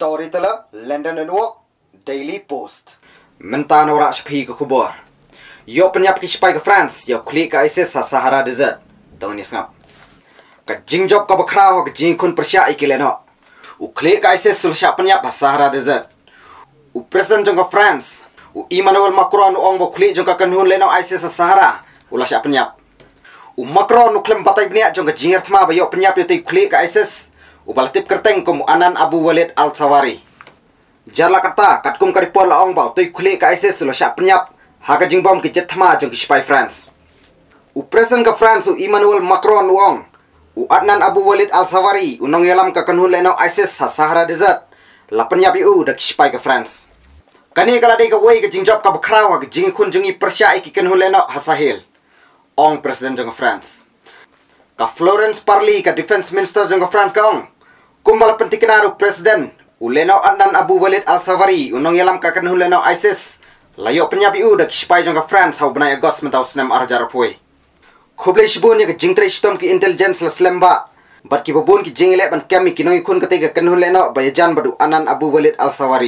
Storyteller, London Network, Daily Post. Mentah norak sepi ke kubur. Yo penyap ke sepai ke France, yo klik ke ISIS sa Sahara Desert. Tong ni sengap. Ka jing job ka bakrao ka jing kun persya ikileno. U klik ke ISIS sul syak penyap sa Sahara Desert. U presiden jong ka France, u Emmanuel Macron ong bo klik jong ka kanhun leno ISIS sa Sahara. Ulah syak penyap. U Macron u klem batai bniak jong ka jingir thma ba yo penyap yo te klik ke ISIS. Ubalatip kerteng kum Anan Abu Walid Al-Sawari. Jarla kata kat kum karipol la ong bau toi kuli ka ISIS lo syak penyap haga jing bom ki jetma jong ki spy France. U presiden ka France u Emmanuel Macron wong u Anan Abu Walid Al-Sawari unong yalam ka kanhun leno ISIS sa Sahara Desert la penyap u da ki spy ka France. Kani kala dei ka wei ka jing job ka bakraw ka jing kun jing persya ki kanhun leno ha Sahel. Ong presiden jong ka France. Ka Florence Parly ka defense minister jong ka France ka ong kumbal pentikenaru presiden uleno Anan Abu Walid Al-Sawari unong yalam ka kanhun leno ISIS layo penyabi u da spy jong ka France hau benai Agos mentau senam arjar pui khuble shibun ya ka jingtre stom ki intelligence la slemba bat ki babun ki jingile ban kami kinoi kun kate ka kanhun leno bayajan badu Anan Abu Walid Al-Sawari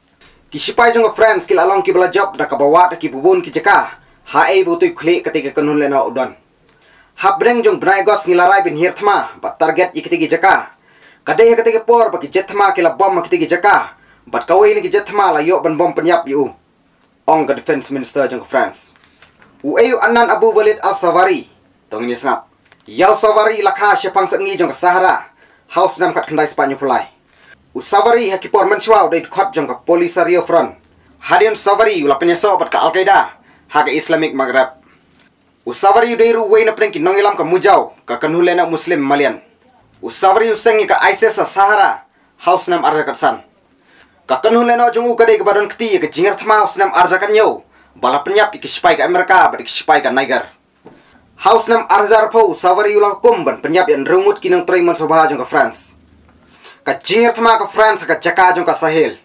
ki spy jong ka France ki lalong ki bala job da ka bawa da ki babun ki jaka ha ei bu tu khli kate ka kanhun leno udon habreng jong benai Agos ngilarai bin hirthma bat target ikiti ki jaka kadai ketika por bagi jetma kila bom ketika jaka bat kawai ni jetma la yo ban bom penyap yu ong ka defense minister jong France u ayu Anan Abu Walid Al-Sawari tong ni sngap yaw Sawari lakha syapang sangi jong ka Sahara house nam kat khandai Spanyol pulai u Sawari haki por menchwau dei khot jong ka Polisario front hadian Sawari la penyeso bat ka Al-Qaeda haga Islamic Maghreb u Sawari dei ru wei na prengki nongilam ka mujau ka kanhulena muslim malian Usawari usengi ka ISIS sa Sahara house nam arjakat san ka kanhun leno jong ukade ka badon kti ka jingar thma house nam arjakan yo bala penyap ki spy ka Amerika ba ki spy ka Niger house nam arjar pho Usawari ulah hukum ban penyap yan rungut kinang trai man sobha jong ka France ka jingar thma ka France ka jaka jong ka Sahel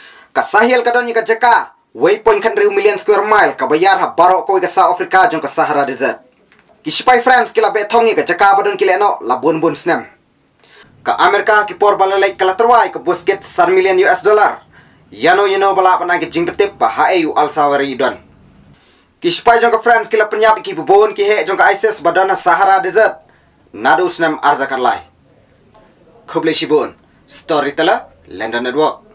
ka don ka jaka waypoint kan 3 million square mile ka bayar ha baro ko ka South Africa jong ka Sahara Desert ki spy France kila betongi ka jaka badon kileno labun bun snam ka Amerika ki por balalai kala terwai ke busket 1 million US dollar yano bala panagi jingpetip pa haeu Al-Sawari don ki spy jong ka France kila penyap ki bubon ki he jong ka ISIS badana Sahara Desert nadu snam arzakan lai khuble shibun Storyteller London Network.